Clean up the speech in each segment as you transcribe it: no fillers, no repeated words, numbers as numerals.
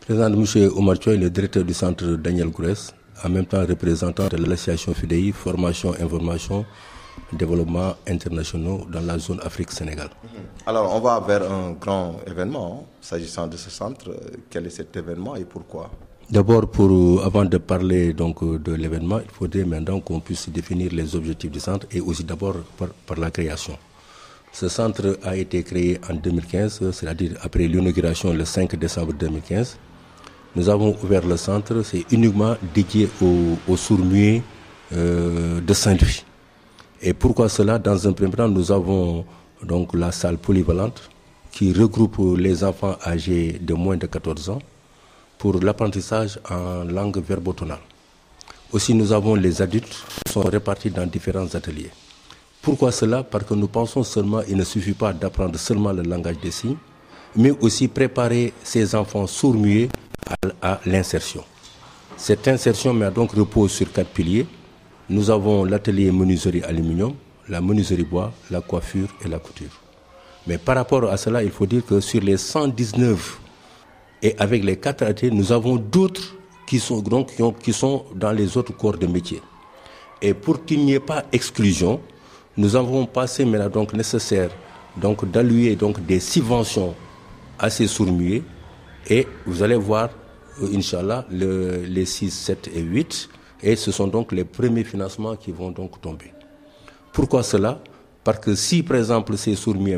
Président M. Omar Thioye, le directeur du centre Daniel Gourès, en même temps représentant de l'association FIDEI, formation, information, développement internationaux dans la zone Afrique-Sénégal. Alors, on va vers un grand événement s'agissant de ce centre. Quel est cet événement et pourquoi? D'abord, avant de parler donc, de l'événement, il faudrait maintenant qu'on puisse définir les objectifs du centre et aussi d'abord par la création. Ce centre a été créé en 2015, c'est-à-dire après l'inauguration le 5 décembre 2015. Nous avons ouvert le centre, c'est uniquement dédié aux sourds-muets de Saint-Louis. Et pourquoi cela? Dans un premier temps, nous avons donc la salle polyvalente qui regroupe les enfants âgés de moins de 14 ans pour l'apprentissage en langue verbotonale. Aussi, nous avons les adultes qui sont répartis dans différents ateliers. Pourquoi cela? Parce que nous pensons seulement, il ne suffit pas d'apprendre seulement le langage des signes, mais aussi préparer ces enfants sourds-muets à l'insertion. Cette insertion donc repose sur 4 piliers. Nous avons l'atelier menuiserie aluminium, la menuiserie bois, la coiffure et la couture. Mais par rapport à cela, il faut dire que sur les 119 et avec les 4 ateliers, nous avons d'autres qui sont dans les autres corps de métier. Et pour qu'il n'y ait pas exclusion, nous avons passé maintenant donc nécessaire d'allouer des subventions à ces sourds-muets et vous allez voir, Inch'Allah, les 6, 7 et 8 et ce sont donc les premiers financements qui vont donc tomber. Pourquoi cela? Parce que si par exemple ces sourds-muets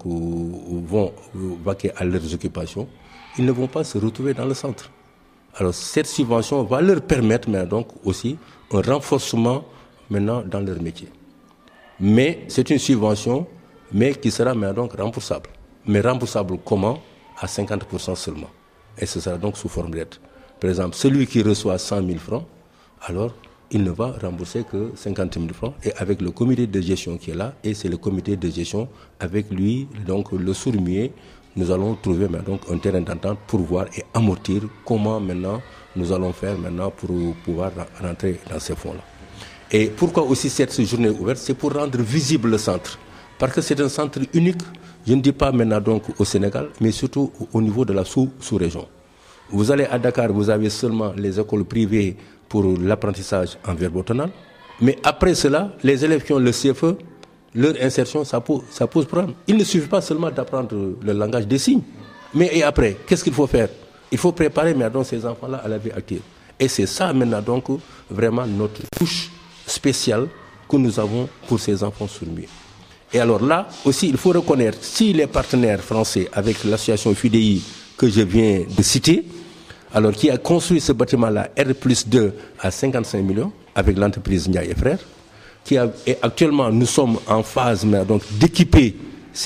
vont vaquer à leurs occupations, ils ne vont pas se retrouver dans le centre. Alors cette subvention va leur permettre donc aussi un renforcement maintenant dans leur métier. Mais c'est une subvention, mais qui sera donc remboursable. Mais remboursable comment? À 50% seulement. Et ce sera donc sous forme d'aide. Par exemple, celui qui reçoit 100 000 francs, alors il ne va rembourser que 50 000 francs. Et avec le comité de gestion qui est là, et c'est le comité de gestion avec lui, donc le sourd-muet, nous allons trouver donc un terrain d'entente pour voir et amortir comment maintenant nous allons faire maintenant pour pouvoir rentrer dans ces fonds-là. Et pourquoi aussi cette journée ouverte? C'est pour rendre visible le centre. Parce que c'est un centre unique, je ne dis pas maintenant donc au Sénégal, mais surtout au niveau de la sous-région. Vous allez à Dakar, vous avez seulement les écoles privées pour l'apprentissage en verbotonal. Mais après cela, les élèves qui ont le CFE, leur insertion, ça pose problème. Il ne suffit pas seulement d'apprendre le langage des signes. Mais et après, qu'est-ce qu'il faut faire? Il faut préparer maintenant ces enfants-là à la vie active. Et c'est ça maintenant donc vraiment notre touche spéciale que nous avons pour ces enfants sourds-muets. Et alors là aussi, il faut reconnaître, si les partenaires français avec l'association FIDEI que je viens de citer, alors qui a construit ce bâtiment-là R+2 à 55 millions avec l'entreprise Ndiaye et Frères, et actuellement nous sommes en phase d'équiper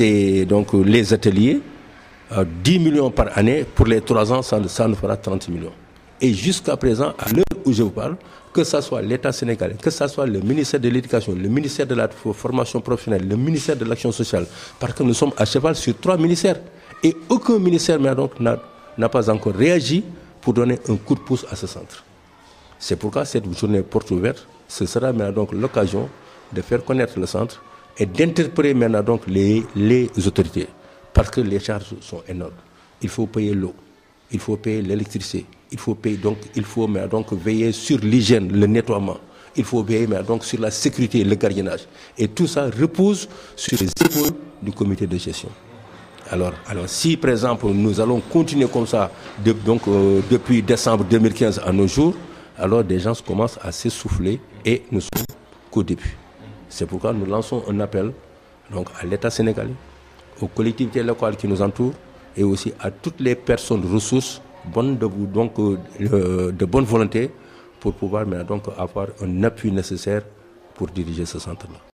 les ateliers, 10 millions par année, pour les 3 ans, ça nous fera 30 millions. Et jusqu'à présent, à l'heure où je vous parle, que ce soit l'État sénégalais, que ce soit le ministère de l'Éducation, le ministère de la formation professionnelle, le ministère de l'Action sociale, parce que nous sommes à cheval sur 3 ministères. Et aucun ministère n'a pas encore réagi pour donner un coup de pouce à ce centre. C'est pourquoi cette journée porte ouverte, ce sera donc l'occasion de faire connaître le centre et d'interpeller maintenant donc les autorités. Parce que les charges sont énormes. Il faut payer l'eau, il faut payer l'électricité. Il faut veiller sur l'hygiène, le nettoiement. Il faut veiller donc sur la sécurité, le gardiennage. Et tout ça repose sur les épaules du comité de gestion. Alors si par exemple nous allons continuer comme ça depuis décembre 2015 à nos jours, alors des gens commencent à s'essouffler et nous sommes qu'au début. C'est pourquoi nous lançons un appel à l'État sénégalais, aux collectivités locales qui nous entourent et aussi à toutes les personnes ressources de bonne volonté pour pouvoir avoir un appui nécessaire pour diriger ce centre-là.